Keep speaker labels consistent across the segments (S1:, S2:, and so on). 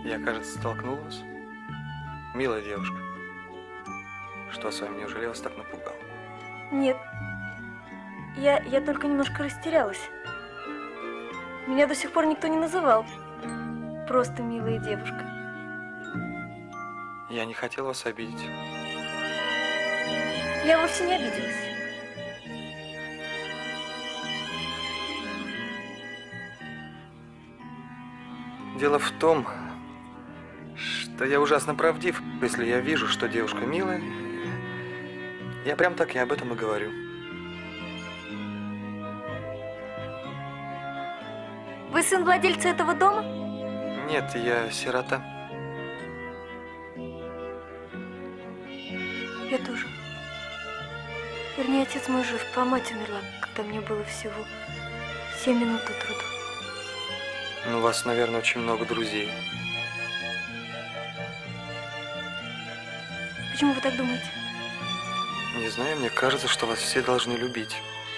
S1: Я, кажется, столкнул вас. Милая девушка. Что с вами, неужели вас так напугало?
S2: Нет. Я только немножко растерялась. Меня до сих пор никто не называл. Просто милая девушка.
S1: Я не хотел вас обидеть.
S2: Я вовсе не обиделась.
S1: Дело в том, что я ужасно правдив. Если я вижу, что девушка милая, я прям так и об этом и говорю.
S2: Вы сын владельца этого дома?
S1: Нет, я сирота.
S2: Я тоже. Вернее, отец мой жив, а мать умерла, когда мне было всего 7 минут от роду.
S1: Ну, у вас, наверное, очень много друзей.
S2: Почему вы так думаете?
S1: Не знаю, мне кажется, что вас все должны любить.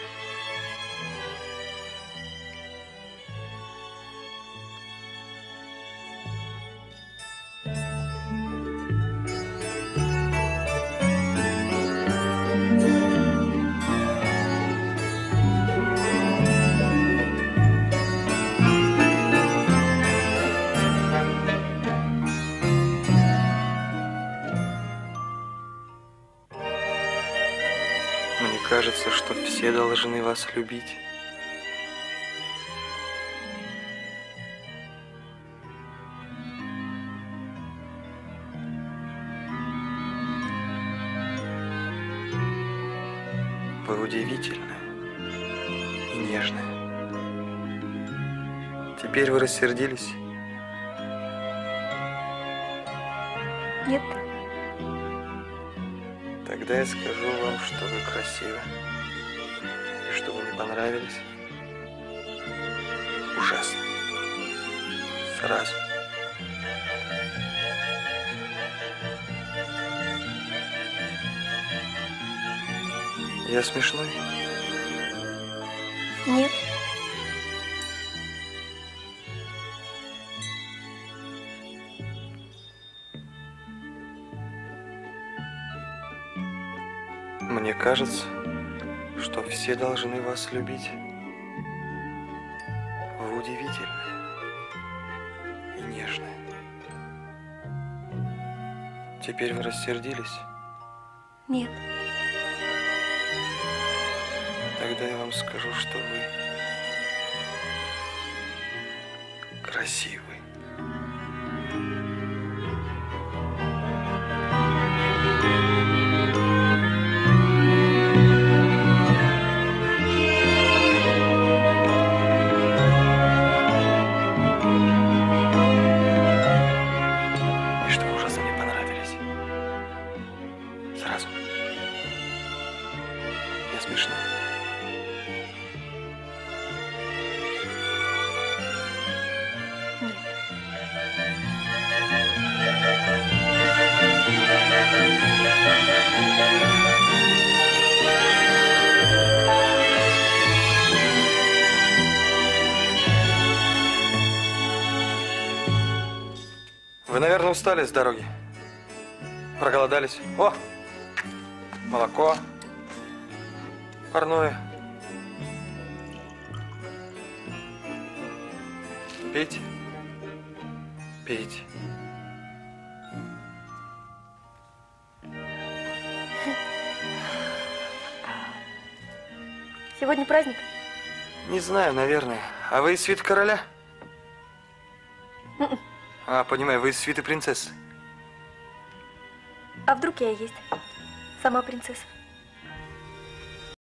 S1: Мне кажется, что все должны вас любить. Вы удивительная и нежная. Теперь вы рассердились?
S2: Нет.
S1: Тогда я скажу вам, что вы красивы. И что вы мне понравились. Ужасно. Сразу. Я смешной?
S2: Нет.
S1: Мне кажется, что все должны вас любить. Вы удивительная и нежная. Теперь вы рассердились?
S2: Нет.
S1: Тогда я вам скажу, что вы красивый. И что вы ужасно мне понравились. Сразу. Я смешной. Вы, наверное, устали с дороги. Проголодались. О! Молоко. Парное. Пейте. Пейте.
S2: Сегодня праздник?
S1: Не знаю, наверное. А вы из свиты короля? А, понимаю, вы из свиты принцессы.
S2: А вдруг я и есть сама принцесса?